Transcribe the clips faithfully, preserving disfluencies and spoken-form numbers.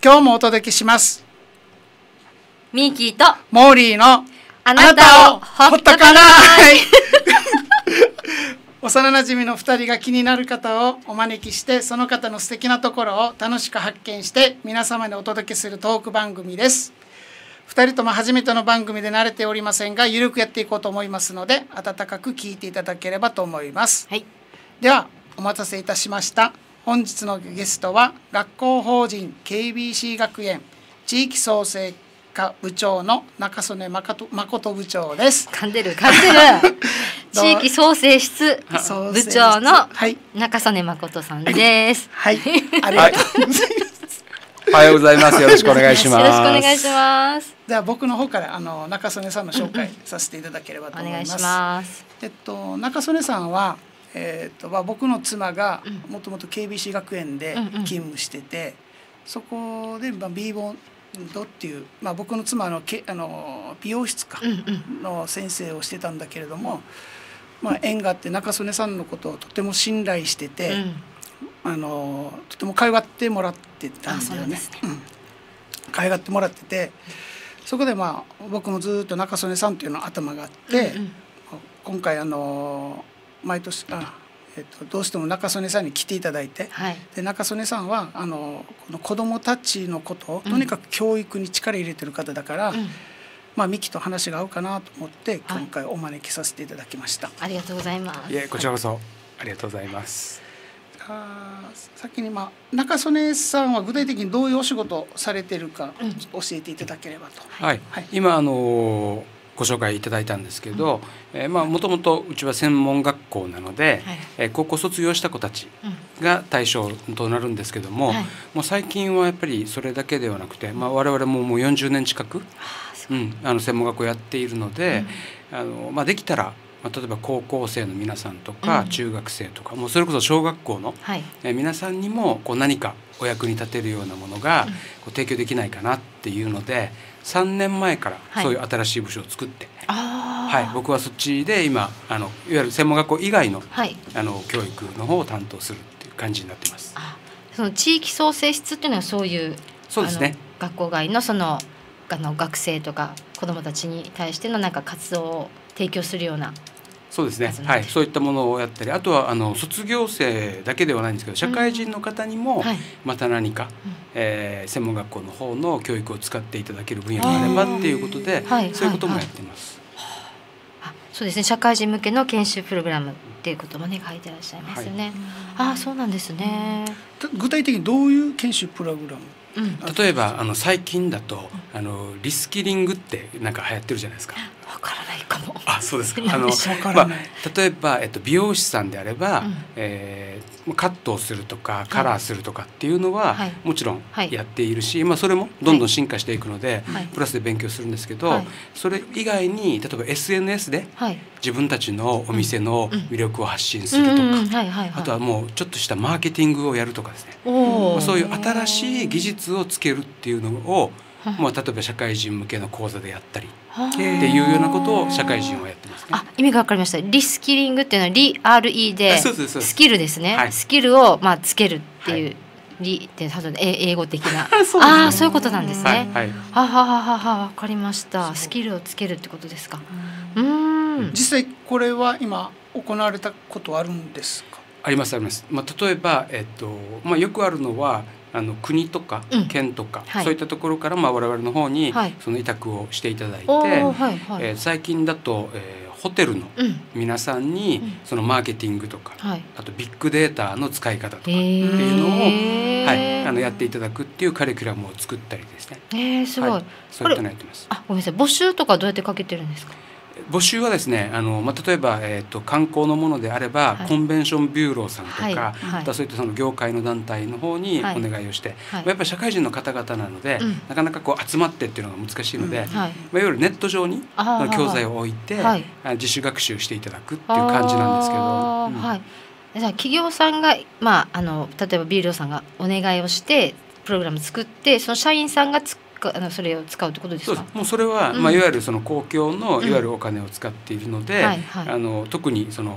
今日もお届けします。 ミーキーとモーリーのああなたをほっとかない幼なじみのふたりが気になる方をお招きして、その方の素敵なところを楽しく発見して皆様にお届けするトーク番組です。ふたりとも初めての番組で慣れておりませんが、ゆるくやっていこうと思いますので、温かく聞いていただければと思います、 はい、 ではお待たせいたしました。本日のゲストは学校法人 ケービーシー 学園地域創生課部長の中曽根誠誠部長です。 噛んでる噛んでる地域創生室部長の中曽根誠さんです。 はい、はい、ありがとうございます。 おはようございます。よろしくお願いします。 よろしくお願いします。 では僕の方からあの中曽根さんの紹介させていただければと思います。 お願いします。 えっと中曽根さんはえー、とまあ、僕の妻がもともと ケービーシー 学園で勤務してて、うんうん、そこで、まあ、B ボンドっていう、まあ、僕の妻のけあの美容室かの先生をしてたんだけれども、まあ、縁があって中曽根さんのことをとても信頼してて、うん、あのとても可愛がってもらってたんだよね。可愛がってもらってて、そこで、まあ、僕もずっと中曽根さんっていうの頭があって、うんうん、今回あの毎年あ、えっと、どうしても中曽根さんに来ていただいて、はい、で中曽根さんはあのこの子どもたちのことをとにかく教育に力入れてる方だから、うん、まあ、ミキと話が合うかなと思って今回お招きさせていただきました、はい、 ありがとうございます。 いえ、こちらこそありがとうございます。 あ先に、まあ、中曽根さんは具体的にどういうお仕事をされてるか教えていただければと、 うん、はいはい、今あのご紹介いただいたんですけど、うん、えー、まあもともとうちは専門学校なので、はい、えー、高校卒業した子たちが対象となるんですけども、はい、もう最近はやっぱりそれだけではなくて、まあ、我々ももうよんじゅうねん近く、うん、あの専門学校やっているので、うん、あのまあ、できたら、まあ、例えば高校生の皆さんとか、うん、中学生とかもうそれこそ小学校の、はい、えー、皆さんにもこう何かお役に立てるようなものが、うん、こう提供できないかなっていうのでさんねんまえからそういう新しい部署を作って、はい、はい、僕はそっちで今あのいわゆる専門学校以外の、はい、あの教育の方を担当するっていう感じになっています。 あ、その地域創生室っていうのはそういう、 そうですね、 学校外のそのあの学生とか子どもたちに対してのなんか活動を提供するような。 そうですね、はい、そういったものをやったり、あとはあの卒業生だけではないんですけど社会人の方にもまた何か、うん、えー、専門学校の方の教育を使っていただける分野があればっていうことで、そういうこともやっています。 あ、そうですね、社会人向けの研修プログラムっていうこともね書いてらっしゃいますよね、はい、ああ、そうなんですね。 具体的にどういう研修プログラム？ うん、例えばあの最近だとあのリスキリングってなんか流行ってるじゃないですか。 わからないかも。 あ、そうですか。あの、まあ、例えば、えっと、美容師さんであれば、うん、えー、カットをするとかカラーするとかっていうのは、はい、もちろんやっているし、はい、まあ、それもどんどん進化していくので、はい、プラスで勉強するんですけど、はい、それ以外に例えば エスエヌエス で自分たちのお店の魅力を発信するとか、あとはもうちょっとしたマーケティングをやるとかですね、まあ、そういう新しい技術をつけるっていうのを、まあ、例えば社会人向けの講座でやったりっていうようなことを社会人はやってますね。 あ、意味が分かりました。リスキリングっていうのはリ アールイー でスキルですね、はい、スキルをまあつけるっていう、はい、リって多分英語的なそう、ね、ああ、そういうことなんですね、はいはい、ははははは、分かりました。スキルをつけるってことですか。うん、 実際これは今行われたことあるんですか？ ありますあります、まあ、例えば、えっとまあ、よくあるのはあの国とか県とか、うん、はい、そういったところから、まあ、我々の方にその委託をしていただいて、はい、えー、最近だと、えー、ホテルの皆さんにそのマーケティングとか、うん、あとビッグデータの使い方とかっていうのを、はい、あのやっていただくっていうカリキュラムを作ったりですね。 えー、すごい、はい、 そういったのやってます。 あ、ごめんなさい、募集とかどうやってかけてるんですか？ 募集はですね、あの、まあ、例えば、えー、と観光のものであれば、はい、コンベンションビューローさんとか、はいはい、あとはそういったその業界の団体の方にお願いをして、はいはい、やっぱり社会人の方々なので、うん、なかなかこう集まってっていうのが難しいので、うん、はい、まあ、いわゆるネット上に教材を置いて、はい、自主学習していただくっていう感じなんですけど、うん、 はい、じゃあ企業さんが、まあ、あの例えばビーローさんがお願いをしてプログラム作って、その社員さんがつあのそれを使うってことですか？ そうです。もうそれは、うん、まあ、いわゆるその公共のいわゆるお金を使っているので、あの特にその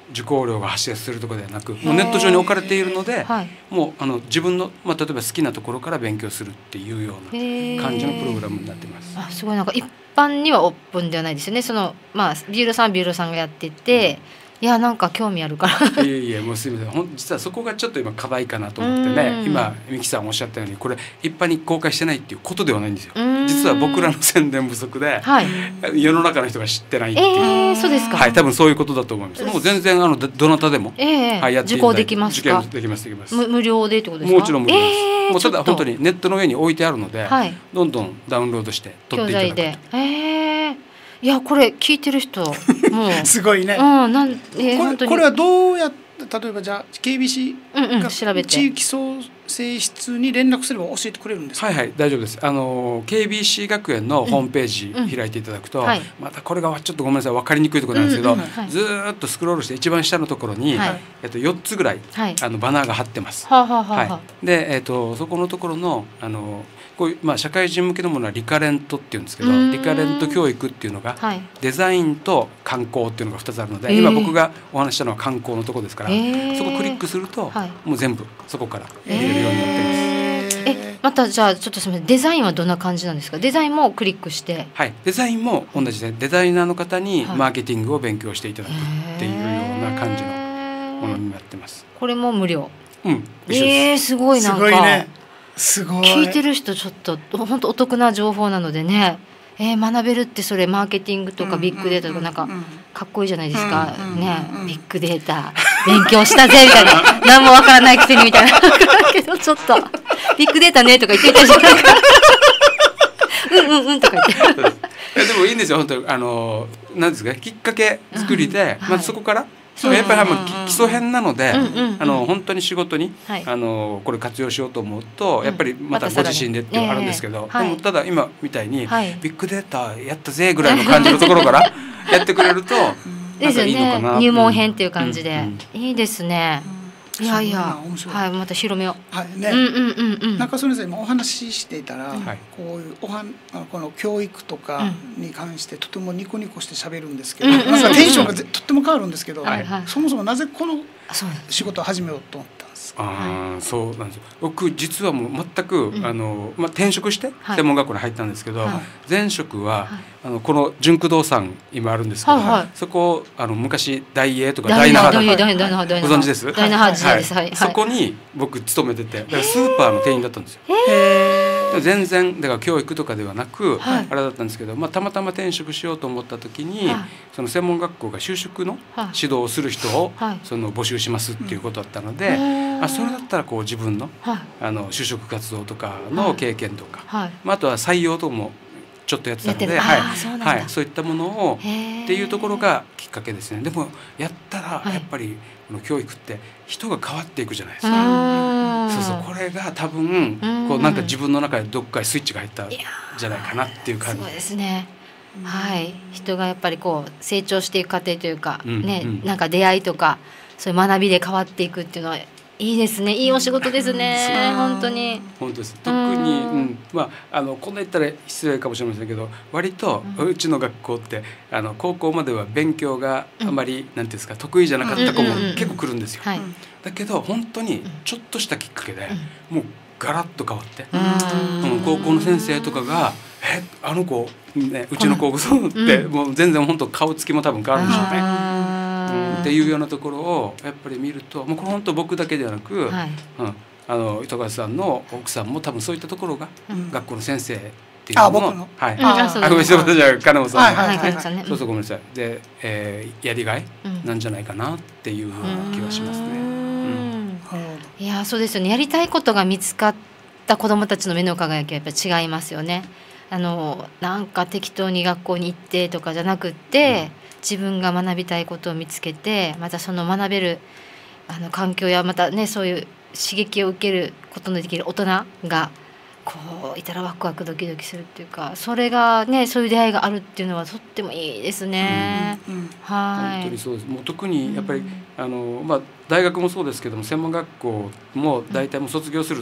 受講料が発生するとかではなく、もうネット上に置かれているので、はい、もうあの自分の、まあ、例えば好きなところから勉強するっていうような感じのプログラムになってます。 あ、すごい、なんか一般にはオープンではないですよね。その、まあ、ビューロさんはビューロさんがやってて、うんいやなんか興味あるからいやいやもうすみません、ほん実はそこがちょっと今課題かなと思ってね、今ミキさんおっしゃったようにこれ一般に公開してないっていうことではないんですよ。実は僕らの宣伝不足で、はい、世の中の人が知ってないっていう、 えー、そうですか。 はい、多分そういうことだと思います。もう全然あのどなたでも、 えーはい、やって受講できますか。 受験できますできます。 無料でってことですか。 もちろん無料です、えー、もうただ本当にネットの上に置いてあるので、はい、どんどんダウンロードして取っていただくと。教材で、 えーいやこれ聞いてる人もうすごいね、 うん、なん、えー、 これこれはどうやって例えばじゃあ ケービーシー が調べて地域創生室に連絡すれば教えてくれるんですか。 はいはい大丈夫です。あの ケービーシー 学園のホームページ開いていただくと、うんうんはい、またこれがちょっとごめんなさい分かりにくいところなんですけど、うんうんはい、ずーっとスクロールして一番下のところに、はいえっと、よっつぐらい、はい、あのバナーが貼ってます。はははははい、で、えっと、そこのところのあのこういう、まあ、社会人向けのものはリカレントっていうんですけど、リカレント教育っていうのが、はい、デザインと観光っていうのがふたつあるので、今僕がお話したのは観光のところですから、そこクリックすると、はい、もう全部そこから見れるようになってます。 えまたじゃあちょっとすみません、デザインはどんな感じなんですか。デザインもクリックして、 はい、デザインも同じでデザイナーの方にマーケティングを勉強していただくっていうような感じのものになってます。 これも無料。 うん、 えー、すごいなんかすごいね。すごい聞いてる人ちょっと本当お得な情報なのでね、えー、学べるってそれマーケティングとかビッグデータとかなんかかっこいいじゃないですか、ね、ビッグデータ勉強したぜみたいな何もわからないくせにみたいなけどちょっとビッグデータねとか言ってたじゃないかうんうんうんとか言ってでもいいんですよ本当にあのなんですかきっかけ作りで、うん、まずそこからやっぱり基礎編なので、あの本当に仕事に、はい、あのこれ活用しようと思うと、やっぱりまたご自身でっていうのがあるんですけど、までもただ今みたいに、はい、ビッグデータやったぜぐらいの感じのところからやってくれるとなんかいいのかな。 ね、入門編っていう感じで、うんうん、いいですね。いやいや、はい、また広めよう。 はいね。うんうんうんうん。中曽根さん今お話ししていたら、はい、こういうおはこの教育とかに関してとてもニコニコして喋るんですけど、うん、なんかテンションがとっても変わるんですけど、はいはい、そもそもなぜこの仕事を始めようと思ったんですか。 ああ、そうなんですよ。僕実はもう全く、うん、あのまあ転職して専門学校に入ったんですけど、はい、前職は、はい、あのこの純駆動産今あるんですけど、はいはい、そこあの昔大英とか大那覇とかご存知です？ 大那覇時代です。はい。 そこに僕勤めてて、だからスーパーの店員だったんですよ。全然だから教育とかではなく、はい、あれだったんですけど、まあ、たまたま転職しようと思った時に、はい、その専門学校が就職の指導をする人を、はい、その募集しますっていうことだったので、うん、あそれだったらこう自分の、はい、あの就職活動とかの経験とか、はいまあ、あとは採用ともちょっとやってたので、はいはい、そういったものをっていうところがきっかけですね。でもやったらやっぱりこの教育って人が変わっていくじゃないですか。そうそう、これが多分こうなんか自分の中でどっかにスイッチが入ったんじゃないかなっていう感じ。 そうですね。はい、人がやっぱりこう成長していく過程というか、うんね、うん、なんか出会いとかそういう学びで変わっていくっていうのはいいですね。いいお仕事ですね。本当に。 本当です。特に、うん、まああのこんな言ったら失礼かもしれませんけど、割とうちの学校ってあの高校までは勉強があまり、うん、なんていうんですか得意じゃなかった子も結構来るんですよ。はい、だけど本当にちょっとしたきっかけで、うん、もうガラッと変わって、うん、高校の先生とかがえあの子ねうちの子そうって、うん、もう全然本当顔つきも多分変わるんでしょうね。っていうようなところをやっぱり見るともうこれ本当僕だけではなく、はいうん、あの糸川さんの奥さんも多分そういったところが、うん、学校の先生っていうのも、 あ僕のはい、あごめんなさいじゃあ金本さん、はいはいはい、そうそうごめんなさいで、えー、やりがいなんじゃないかなっていうような気がしますね。うんうん、 いやそうですよね。やりたいことが見つかった子どもたちの目の輝きはやっぱり違いますよね。あのなんか適当に学校に行ってとかじゃなくって、うん自分が学びたいことを見つけてまたその学べるあの環境やまたねそういう刺激を受けることのできる大人がこういたらワクワクドキドキするっていうかそれがねそういう出会いがあるっていうのはとってもいいですね。うんうん、はい本当にそうです。もう特にやっぱり、うん、あのまあ大学もそうですけども専門学校も大体もう卒業すると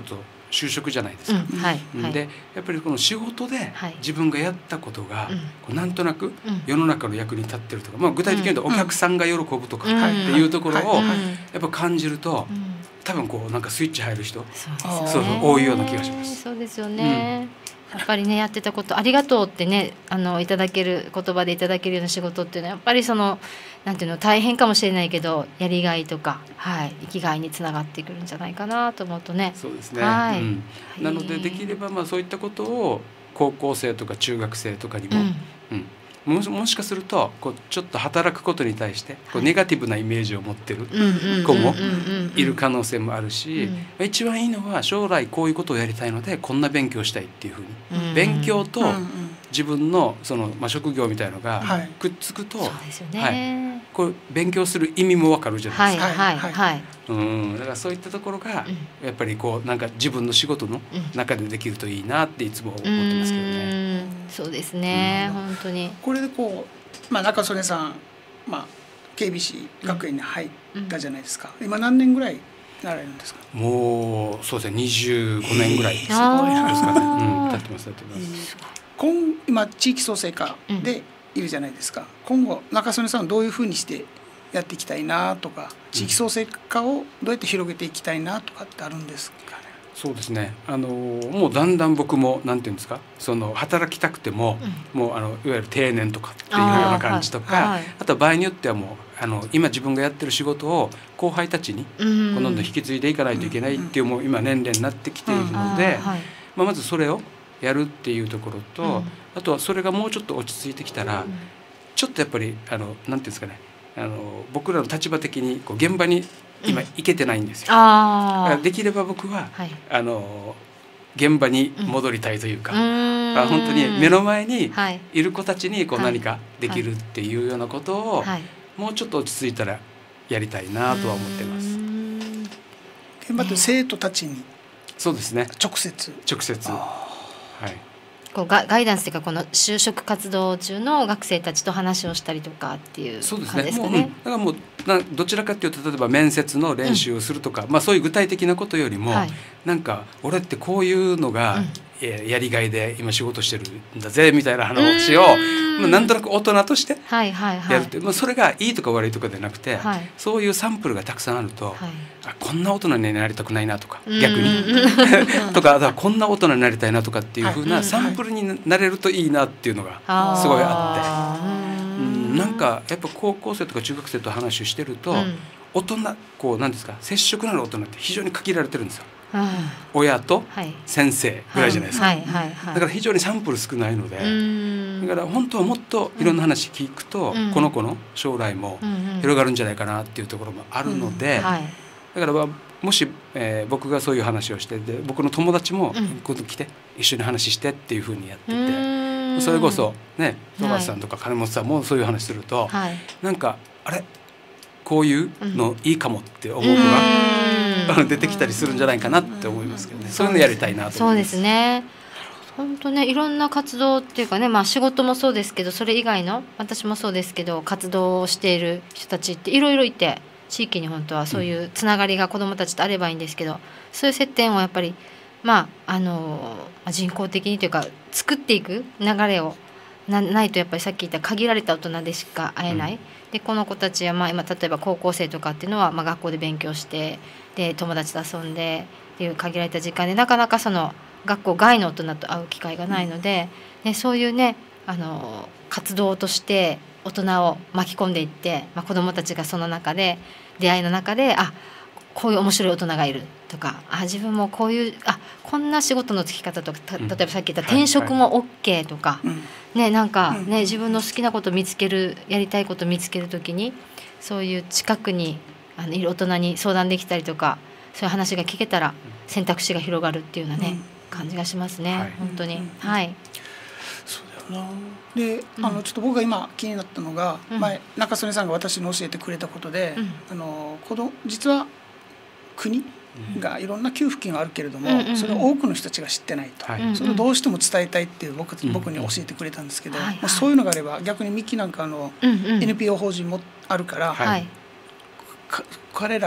就職じゃないですか。 うんはいはい、 でやっぱりこの仕事で自分がやったことが、こうなんとなく世の中の役に立ってるとか、まあ、具体的に言うとお客さんが喜ぶとかっていうところをやっぱ感じると、多分こうなんかスイッチ入る人、そうそう多いような気がします。 そうですよね、うん、やっぱりねやってたことありがとうってねあのいただける言葉でいただけるような仕事っていうのはやっぱりそのなんていうの大変かもしれないけどやりがいとか、はい、生きがいにつながってくるんじゃないかなと思うとね。 そうですね、はいうん、なのでできればまあそういったことを高校生とか中学生とかにも、うんうん、も, もしかするとこうちょっと働くことに対してこうネガティブなイメージを持ってる子もいる可能性もあるし、一番いいのは将来こういうことをやりたいのでこんな勉強したいっていうふうに、うん、勉強と自分のその、まあ、職業みたいのがくっつくと、はいはい、こう勉強する意味もわかるじゃないですか。はいはいはい、うんだからそういったところがやっぱりこうなんか自分の仕事の中でできるといいなっていつも思ってますけどね。 うんそうですね、うん、本当にこれでこう、まあ、中曽根さん、まあ、ケービーシー 学園に入ったじゃないですか、うん、今何年ぐらいなられるんですか。 もうそうですねにじゅうごねんぐらいですかね、うん、経ってます経ってます、 今今地域創生課でいるじゃないですか、うん、今後中曽根さんはどういうふうにしてやっていきたいなとか地域創生課をどうやって広げていきたいなとかってあるんですかね。 そうですねあのもうだんだん僕もなんていうんですかその働きたくても、うん、もうあのいわゆる定年とかっていうような感じとか あ,、はい、あとは場合によってはもうあの今自分がやってる仕事を後輩たちにどんどん引き継いでいかないといけないっていうもう今年齢になってきているので、はいまあ、まずそれをやるっていうところと、うん、あとはそれがもうちょっと落ち着いてきたら、うん、ちょっとやっぱりあのなんていうんですかねあの僕らの立場的にこう現場に今行けてないんですよ、うん、あできれば僕は、はい、あの現場に戻りたいというか、うん、あ本当に目の前にいる子たちにこう何かできるっていうようなことを、はいはい、もうちょっと落ち着いたらやりたいなとは思ってます。 現場って生徒たちにそうですね直接直接はいこうガイダンスというかこの就職活動中の学生たちと話をしたりとかっていう感じですかね。そうですね。もう、うん、だからもうなどちらかというと例えば面接の練習をするとか、うんまあ、そういう具体的なことよりも、はい、なんか俺ってこういうのが、うんやりがいで今仕事してるんだぜみたいな話をまあなんとなく大人としてやるって、はいはいはい、まあ、それがいいとか悪いとかでなくて、はい、そういうサンプルがたくさんあると、はい、あこんな大人になりたくないなとか逆にとかこんな大人になりたいなとかっていう風なサンプルになれるといいなっていうのがすごいあって、うん、なんかやっぱ高校生とか中学生と話をしてると、うん、大人こうなんですか接触のある大人って非常に限られてるんですよ。親と先生ぐらいじゃないですか。だから非常にサンプル少ないので、だから本当はもっといろんな話聞くと、うん、この子の将来も広がるんじゃないかなっていうところもあるので、うんはい、だからもし、えー、僕がそういう話をしてで僕の友達も今度来て一緒に話してっていうふうにやってて、うん、それこそね戸橋さんとか金本さんもそういう話すると、はい、なんかあれこういうのいいかもって思う子が出てきたりするんじゃないかなって思いますけどね。そういうのやりたいなと思います。 そうですね。本当ねいろんな活動っていうかね、まあ、仕事もそうですけどそれ以外の私もそうですけど活動をしている人たちっていろいろいて地域に本当はそういうつながりが子どもたちとあればいいんですけど、うん、そういう接点をやっぱりまああの人工的にというか作っていく流れを な, ないとやっぱりさっき言った限られた大人でしか会えない、うんでこの子たちはまあ今例えば高校生とかっていうのはまあ学校で勉強してで友達と遊んでっていう限られた時間でなかなかその学校外の大人と会う機会がないので、ね、そういうねあの活動として大人を巻き込んでいって、まあ、子どもたちがその中で出会いの中であこういう面白い大人がいるとかあ自分もこういうあこんな仕事のつき方とか例えばさっき言った転職も OK とか、ね、なんかね自分の好きなこと見つけるやりたいこと見つけるときにそういう近くにあのいる大人に相談できたりとかそういう話が聞けたら選択肢が広がるっていうようなね、うん、感じがしますね、はい、本当に、うん、はいそうだよな。で、あのちょっと僕が今気になったのが、うん、前中曽根さんが私に教えてくれたことで、うん、あの子供実は国がいろんな給付金があるけれども、うんうんうん、それを多くの人たちが知ってないと、はい、それをどうしても伝えたいっていう 僕, 僕に教えてくれたんですけど、うんうん、そういうのがあれば逆にミキなんかの エヌピーオー 法人もあるから、はい、彼らと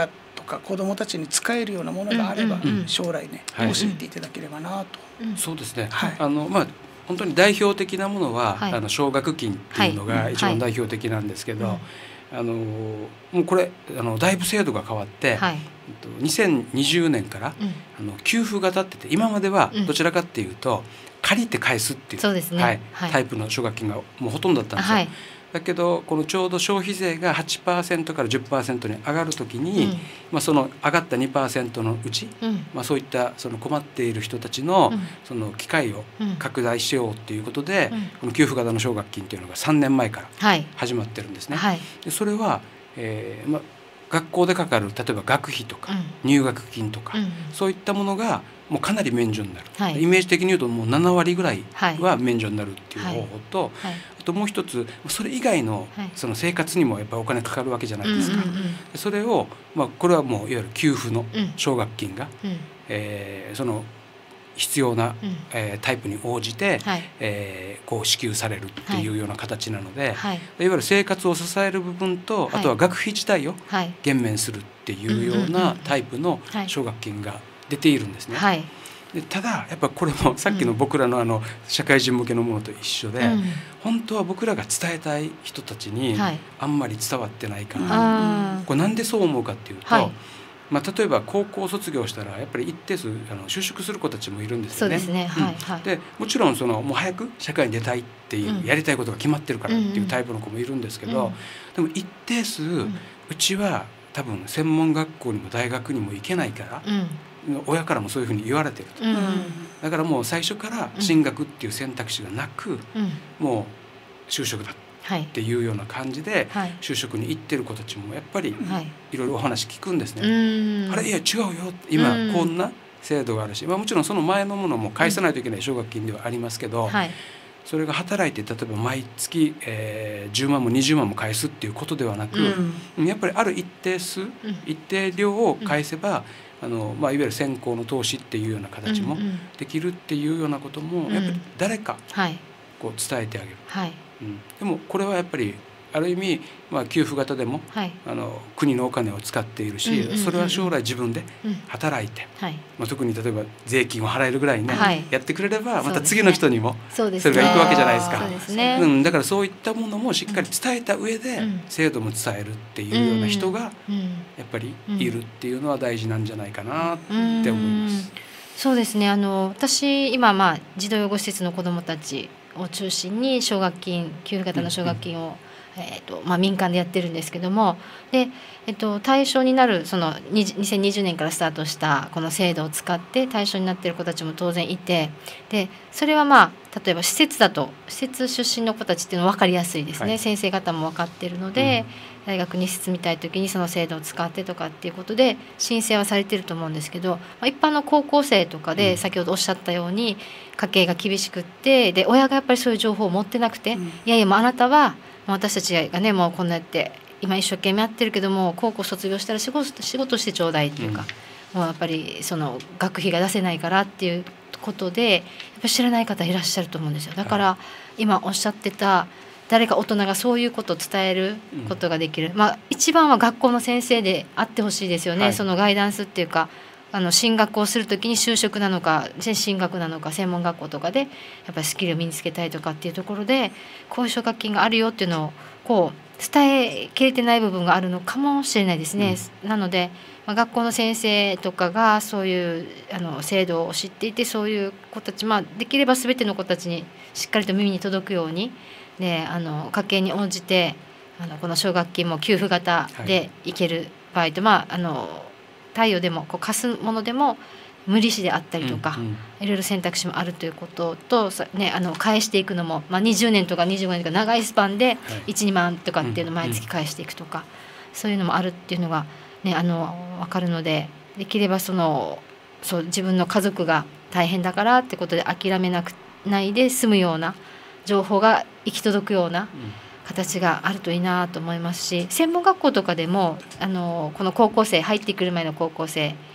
か子どもたちに使えるようなものがあれば、うんうんうん、将来ね、はい、教えていただければなと、 うん、そうですね、はい、あのまあ本当に代表的なものは、はい、あの奨学金っていうのが一番代表的なんですけど、はいはい、あのもうこれあのだいぶ制度が変わって、はい、にせんにじゅうねんから、うん、あの給付型って言って今まではどちらかっていうと、うん、借りて返すっていう、そうですね、はいはい、タイプの奨学金がもうほとんどだったんですよ、はい、だけどこのちょうど消費税が はちパーセント から じゅっパーセント に上がるときに、うんまあ、その上がった にパーセント のうち、うんまあ、そういったその困っている人たち の,、うん、その機会を拡大しようということで、うん、この給付型の奨学金というのがさんねんまえから始まってるんですね、はい、でそれは、えーまあ、学校でかかる例えば学費とか入学金とか、うん、そういったものがもうかなり免除になる、はい、イメージ的に言うともうななわりぐらいは免除になるっていう方法と、はいはい、あともう一つそれ以外のその生活にもやっぱりお金かかるわけじゃないですか、うんうんうん、それを、まあ、これはもういわゆる給付の奨学金が、うんえー、その必要な、うんえー、タイプに応じて、はいえー、こう支給されるっていうような形なので、はい、いわゆる生活を支える部分と、はい、あとは学費自体を減免するっていうようなタイプの奨学金が出ているんですね、はい、でただやっぱこれもさっきの僕らのあの社会人向けのものと一緒で、うん、本当は僕らが伝えたい人たちにあんまり伝わってないかな、うん、これなんでそう思うかっていうと、はいまあ、例えば高校卒業したらやっぱり一定数あの就職する子たちもいるんですよね。そうですね、はいはい、でもちろんそのもう早く社会に出たいっていう、うん、やりたいことが決まってるからっていうタイプの子もいるんですけど、うん、でも一定数、うん、うちは多分専門学校にも大学にも行けないから、うん、親からもそういうふうに言われてると、うん、だからもう最初から進学っていう選択肢がなく、うん、もう就職だっていうような感じで就職に行ってる子たちもやっぱりいろいろお話聞くんですね、はい、あれいや違うよ今こんな制度があるし、まあ、もちろんその前のものも返さないといけない奨学金ではありますけど、はい、それが働いて例えば毎月、えー、じゅうまんもにじゅうまんも返すっていうことではなく、うん、やっぱりある一定数、うん、一定量を返せば、うん、あのまあ、いわゆる先行の投資っていうような形もできるっていうようなこともやっぱり誰かこう伝えてあげる、はいうん、でもこれはやっぱりある意味、まあ、給付型でも、はい、あの国のお金を使っているし、うんうんうんうん、それは将来自分で働いて、うんはいまあ、特に例えば税金を払えるぐらいね、はい、やってくれればまた次の人にもそれが行くわけじゃないですか。そうですね、うん、だからそういったものもしっかり伝えた上で、うん、制度も伝えるっていうような人がやっぱりいるっていうのは大事なんじゃないかなって思います。うんうん、 そうですね、あの私今、まあ、児童養護施設の子どもたちを中心に奨学金給付型の奨学金を、うんうんえーとまあ、民間でやってるんですけどもで、えー、と対象になるそのにせんにじゅうねんからスタートしたこの制度を使って対象になっている子たちも当然いてでそれはまあ例えば施設だと施設出身の子たちっていうのは分かりやすいですね、はい、先生方も分かっているので、うん、大学に進みたい時にその制度を使ってとかっていうことで申請はされてると思うんですけど、まあ、一般の高校生とかで先ほどおっしゃったように家計が厳しくってで親がやっぱりそういう情報を持ってなくて、うん、いやいやもうあなたは私たちがねもうこんなやって今一生懸命やってるけども高校卒業したら仕事、仕事してちょうだいっていうか、うん、もうやっぱりその学費が出せないからっていうことでやっぱり知らない方いらっしゃると思うんですよ。だから今おっしゃってた誰か大人がそういうことを伝えることができる、うん、まあ一番は学校の先生であってほしいですよね、はい、そのガイダンスっていうかあの進学をするときに就職なのか進学なのか専門学校とかでやっぱりスキルを身につけたいとかっていうところでこういう奨学金があるよっていうのをこう伝えきれてない部分があるのかもしれないですね、うん、なので、まあ、学校の先生とかがそういうあの制度を知っていてそういう子たち、まあ、できれば全ての子たちにしっかりと耳に届くようにであの家計に応じてあのこの奨学金も給付型でいける場合と、はいまああの貸与でもこう貸すものでも無利子であったりとか、うんうん、いろいろ選択肢もあるということと、ね、あの返していくのも、まあ、にじゅうねんとかにじゅうごねんとか長いスパンでいち、にまんとかっていうのを毎月返していくとか、うんうん、そういうのもあるっていうのが、ね、あの分かるのでできればそのそう自分の家族が大変だからってことで諦めなくないで済むような情報が行き届くような、うん形があるといいなと思いますし専門学校とかでもあのこの高校生入ってくる前の高校生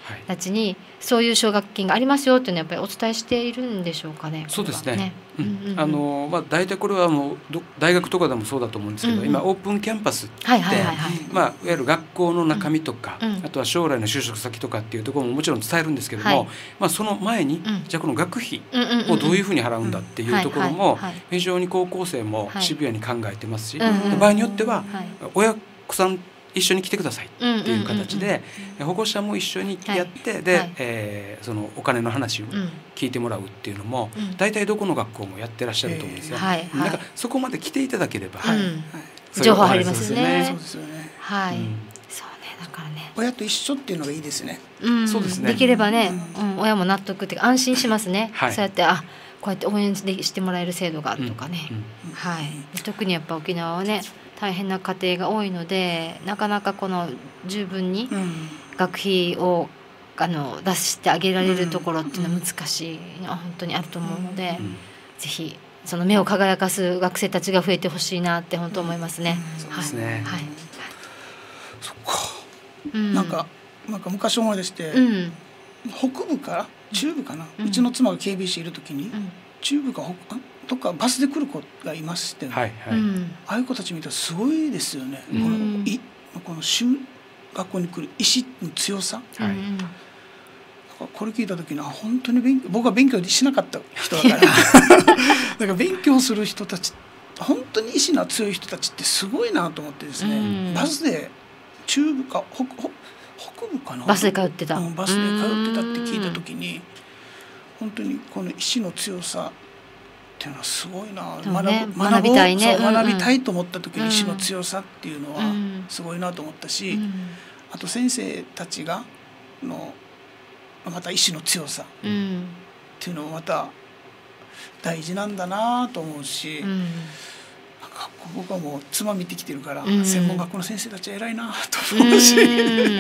たちにそういう奨学金がありますよっていうのはやっぱりお伝えしているんでしょうかね。 そうですね。あのまあ大体これはもう大学とかでもそうだと思うんですけど、うんうん、今オープンキャンパスっていわゆる学校の中身とか、うん、あとは将来の就職先とかっていうところももちろん伝えるんですけども、はい、まあその前に、うん、じゃあこの学費をどういうふうに払うんだっていうところも非常に高校生もシビアに考えてますし、はい、場合によっては親御さん一緒に来てくださいっていう形で保護者も一緒にやって、はい、で、はい、えー、そのお金の話を聞いてもらうっていうのも、うん、大体どこの学校もやってらっしゃると思うんですよ。はいはい、なんかそこまで来ていただければ、はいはい、 情報入りますね。 そうですよね。 はい、うん、そうね、だからね。 親と一緒っていうのがいいですね。 うん、そうですね。できればね、うん、親も納得っていうか安心しますね。はい、そうやってあこうやって応援してもらえる制度があるとかね。うんうん、はい。特にやっぱ沖縄はね。大変な家庭が多いのでなかなかこの十分に学費をあの出してあげられるところっていうのは難しいのは本当にあると思うので、うん、ぜひその目を輝かす学生たちが増えてほしいなって本当思いますね。 そうですね。はい。 そっか。うん、なんかなんか昔思い出して、うん、北部から中部かな、うん、うちの妻が ケービーシー いる時に、うん、中部か北とかバスで来る子がいまして、ね、はいはい、ああいう子たち見たらすごいですよね、うん、このいこの修学校に来る意志の強さ、はい、これ聞いた時に本当に勉強僕は勉強しなかった人だからだから勉強する人たち本当に意志の強い人たちってすごいなと思ってですね、うん、バスで中部か 北, 北部かなバスで通ってた、 うん、バスで通ってたって聞いた時に本当にこの意志の強さっていうのはすごいな、 ね、学, 学びたいね、 そう学びたいと思った時に意志の強さっていうのはすごいなと思ったし、うん、あと先生たちがのまた意志の強さっていうのもまた大事なんだなと思うし、うん、なんか僕はもう妻見てきてるから、うん、専門学校の先生たちは偉いなと思うし、うん、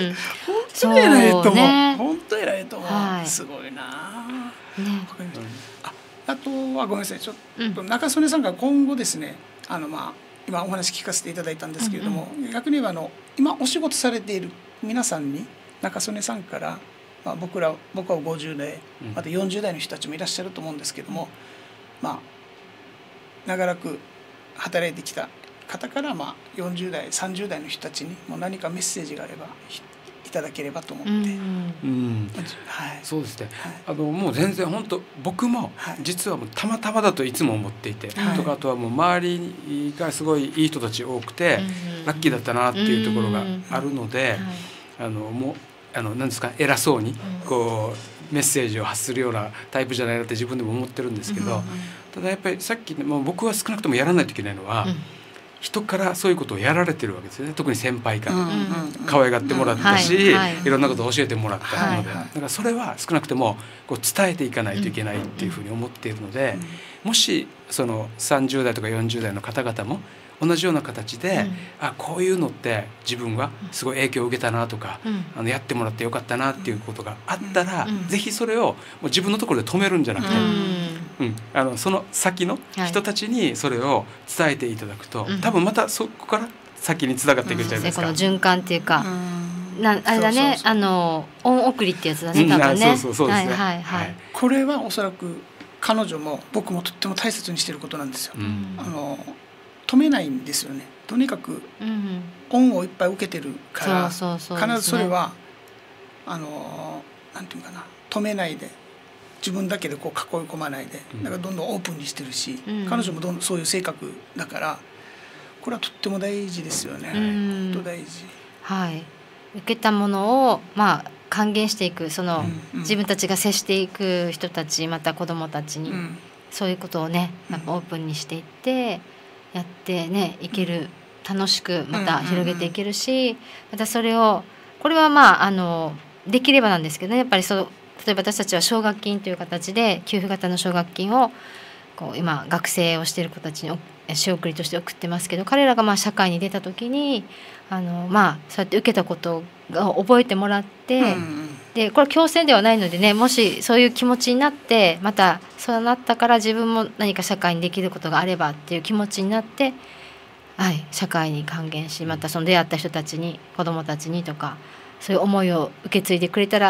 本当に偉いと思う、ね、本当に偉いと思う、はい、すごいな、ね、わかりました。あとはごめんなさいちょっと中曽根さんが今後ですねあのまあ今お話聞かせていただいたんですけれども、うんうん、逆に言えばあの今お仕事されている皆さんに中曽根さんから、まあ、僕ら僕はごじゅう代またよんじゅう代の人たちもいらっしゃると思うんですけども、まあ長らく働いてきた方からまあよんじゅう代さんじゅう代の人たちにもう何かメッセージがあればいただければと思って、うんうんはい、そうですね、はい、あのもう全然本当僕も実はもうたまたまだといつも思っていて、はい、とかあとはもう周りがすごいいい人たち多くて、うん、ラッキーだったなっていうところがあるので、うん、あのもうあの何ですか偉そうにこうメッセージを発するようなタイプじゃないなって自分でも思ってるんですけど、うん、ただやっぱりさっきもう僕は少なくともやらないといけないのは、うん人からそういうことをやられてるわけですよね。特に先輩から可愛がってもらったし、うんはいはい、いろんなことを教えてもらったので、はいはい、だからそれは少なくともこう伝えていかないといけないっていうふうに思っているので、もしそのさんじゅう代とかよんじゅう代の方々も同じような形で、うん、あこういうのって自分はすごい影響を受けたなとか、うん、あのやってもらってよかったなっていうことがあったら、うん、ぜひそれをもう自分のところで止めるんじゃなくて、うんうん、あのその先の人たちにそれを伝えていただくと、はい、多分またそこから先につながっていくじゃないですか、 うん、この循環っていうか、うん、なあれだねあの恩送りってやつだね多分ね、うん、そうそうそうですね、はいはいはい、 これはおそらく彼女も僕もとっても大切にしていることなんですよ、うん、あの止めないんですよね。とにかく恩をいっぱい受けてるから、必ずそれはあのなんていうかな止めないで自分だけでこう囲い込まないで、だからどんどんオープンにしてるし、うん、彼女もどんどんそういう性格だからこれはとっても大事ですよね。本当大事。 はい。受けたものをまあ還元していくその、うん、自分たちが接していく人たちまた子どもたちに、うん、そういうことをねなんかオープンにしていって。やってねいける楽しくまた広げていけるし、またそれをこれはまああのできればなんですけどねやっぱりそう例えば私たちは奨学金という形で給付型の奨学金をこう今学生をしている子たちに仕送りとして送ってますけど彼らがまあ社会に出た時にあのまあそうやって受けたことを覚えてもらって、うん、でこれは強制ではないのでねもしそういう気持ちになってまたそうなったから自分も何か社会にできることがあればっていう気持ちになって、はい、社会に還元しまたその出会った人たちに子どもたちにとかそういう思いを受け継いでくれたら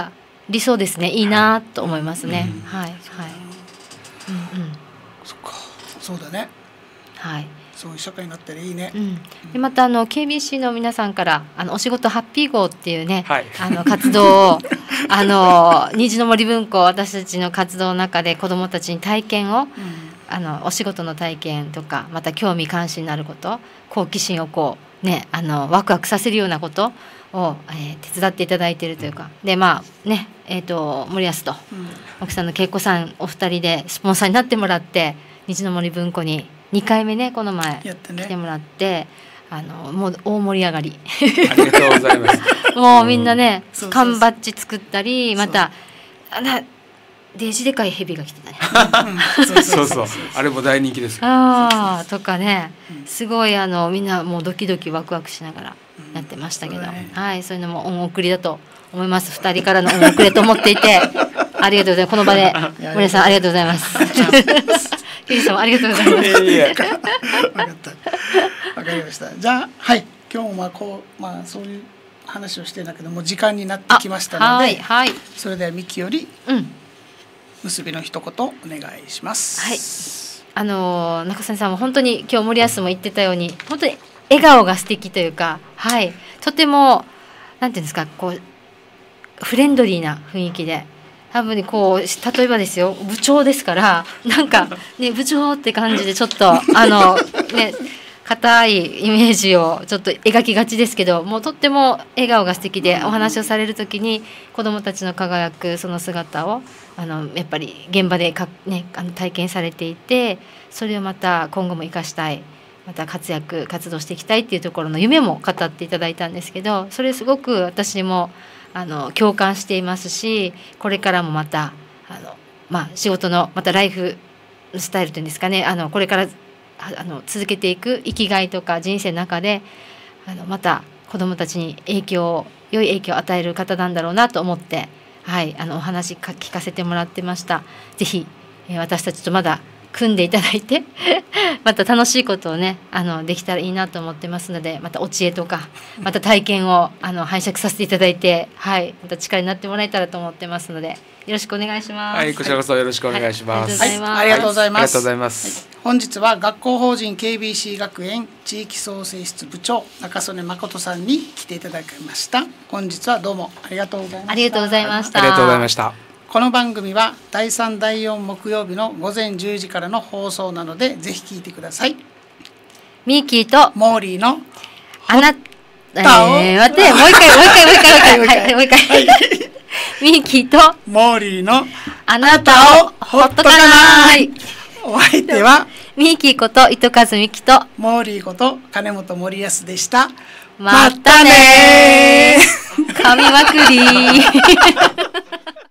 理想ですね。いいなと思いますね。うん、はいはい。 うんうん。そっか。そうだね。 はい。 そういう社会になったらいいね。 うん、でまたあの ケービーシー の皆さんからあのお仕事ハッピー号っていうね、はい、あの活動をあの虹の森文庫私たちの活動の中で子どもたちに体験を、うん、あのお仕事の体験とかまた興味関心のあること好奇心をこうねあのワクワクさせるようなことを、えー、手伝っていただいているというかでまあねえー、と森保と、うん、奥さんの恵子さんお二人でスポンサーになってもらって虹の森文庫ににかいめねこの前来てもらって、あのもう大盛り上がりありがとうございますもうみんなね缶バッジ作ったりまたあなデジでかいヘビが来てたねそうそうあれも大人気ですああとかねすごいあのみんなもうドキドキワクワクしながらやってましたけど、うんそうね、はいそういうのも恩送りだと思いますふたりからの恩送りと思っていてありがとうございますこの場で森さんありがとうございますケリーさんもありがとうございます。いやいや分かった。分かりました。じゃあはい今日もまあこうまあそういう話をしてんだけども時間になってきましたので、はいはい、それではミキより、うん、結びの一言お願いします。 はい。あの中曽根さんも本当に今日森保も言ってたように本当に笑顔が素敵というかはいとてもなんていうんですかこうフレンドリーな雰囲気で。多分こう例えばですよ部長ですからなんかね部長って感じでちょっとあのね硬いイメージをちょっと描きがちですけどもうとっても笑顔が素敵でお話をされる時に子どもたちの輝くその姿をあのやっぱり現場でか、ね、あの体験されていてそれをまた今後も生かしたいまた活躍活動していきたいっていうところの夢も語っていただいたんですけどそれすごく私もあの共感していますしこれからもまたあの、まあ、仕事のまたライフスタイルというんですかねあのこれからあの続けていく生きがいとか人生の中であのまた子どもたちに影響良い影響を与える方なんだろうなと思って、はい、あのお話聞かせてもらってました。ぜひ、えー、私たちとまだ組んでいただいてまた楽しいことをねあのできたらいいなと思ってますのでまたお知恵とかまた体験をあの拝借させていただいて、はい、また力になってもらえたらと思ってますのでよろしくお願いします。 はい、こちらこそよろしくお願いします。 はい、ありがとうございます。 ありがとうございます。 はい、本日は学校法人 ケービーシー 学園地域創生室部長中曽根誠さんに来ていただきました。本日はどうもありがとうございました。 ありがとうございました。 ありがとうございました。 この番組はだいさんだいよん木曜日の午前じゅうじからの放送なのでぜひ聞いてください。 ミーキーとモーリーのあなたを、えー、待ってもう一回もう一回もう一回もう一回はいもう一回、はい、ミーキーとモーリーのあなたをほっとかない。 お相手はミーキーこと糸数美希とモーリーこと金本森保でした。 またねー噛みまくり